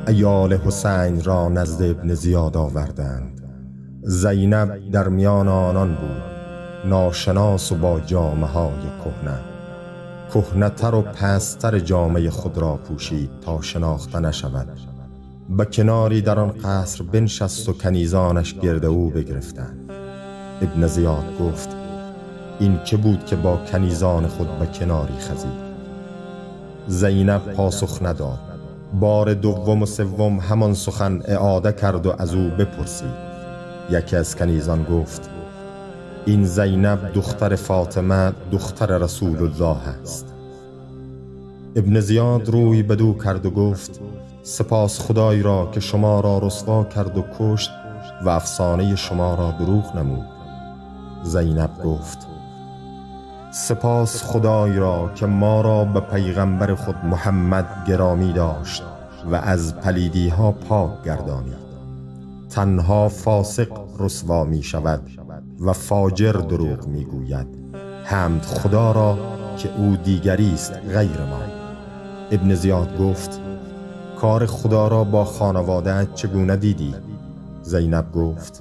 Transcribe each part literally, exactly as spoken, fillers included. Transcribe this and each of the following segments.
عیال حسین را نزد ابن زیاد آوردند. زینب در میان آنان بود، ناشناس و با جامه های کهنه. کهنه‌تر و پستر جامه خود را پوشید تا شناخته نشود. به کناری در آن قصر بنشست و کنیزانش گرد او بگرفتند. ابن زیاد گفت: این که بود که با کنیزان خود به کناری خزید؟ زینب پاسخ نداد. بار دوم و سوم همان سخن اعاده کرد و از او بپرسید. یکی از کنیزان گفت: این زینب دختر فاطمه دختر رسول الله است. ابن زیاد روی بدو کرد و گفت: سپاس خدای را که شما را رسوا کرد و کشت و افسانه شما را دروغ نمود. زینب گفت: سپاس خدای را که ما را به پیغمبر خود محمد گرامی داشت و از پلیدی ها پاک گردانید. تنها فاسق رسوا می شود و فاجر دروغ می گوید. حمد خدا را که او دیگری است غیر ما. ابن زیاد گفت: کار خدا را با خانواده چگونه دیدی؟ زینب گفت: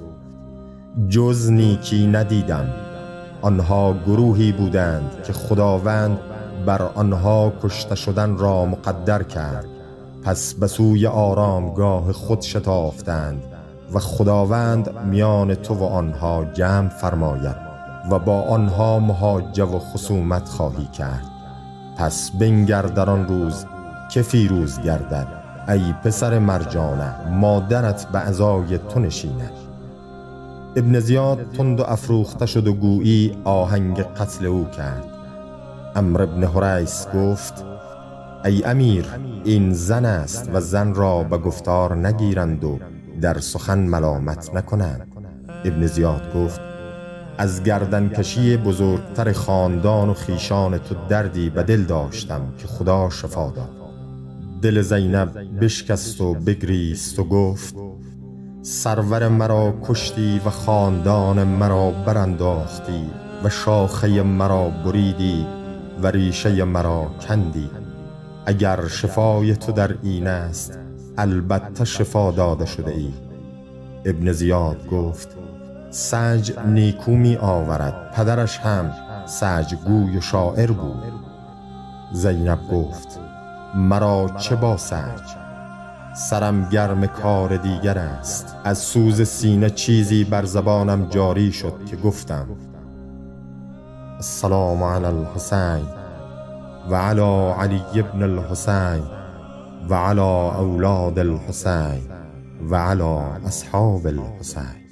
جز نیکی ندیدم. آنها گروهی بودند که خداوند بر آنها کشته شدن را مقدر کرد، پس به سوی آرامگاه خود شتافتند و خداوند میان تو و آنها جمع فرماید و با آنها محاجه و خصومت خواهی کرد. پس بنگر در آن روز که فیروز گردد ای پسر مرجانه، مادرت به عزای تو نشیند. ابن زیاد تند و افروخته شد و گویی آهنگ قتل او کرد. عمرو بن حریث گفت: ای امیر، این زن است و زن را به گفتار نگیرند و در سخن ملامت نکنند. ابن زیاد گفت: از گردن کشی بزرگتر خاندان و خیشان تو دردی به دل داشتم که خدا شفا داد. دل زینب بشکست و بگریست و گفت: سرور مرا کشتی و خاندان مرا برانداختی و شاخه مرا بریدی و ریشه مرا کندی. اگر شفای تو در این است البته شفا داده شده ای. ابن زیاد گفت: سج نیکو می آورد، پدرش هم سجگوی و شاعر بود. زینب گفت: مرا چه با سج؟ سرم گرم کار دیگر است. از سوز سینه چیزی بر زبانم جاری شد که گفتم: السلام علی الحسین و علی علی ابن الحسین و علی اولاد الحسین و علی اصحاب الحسین.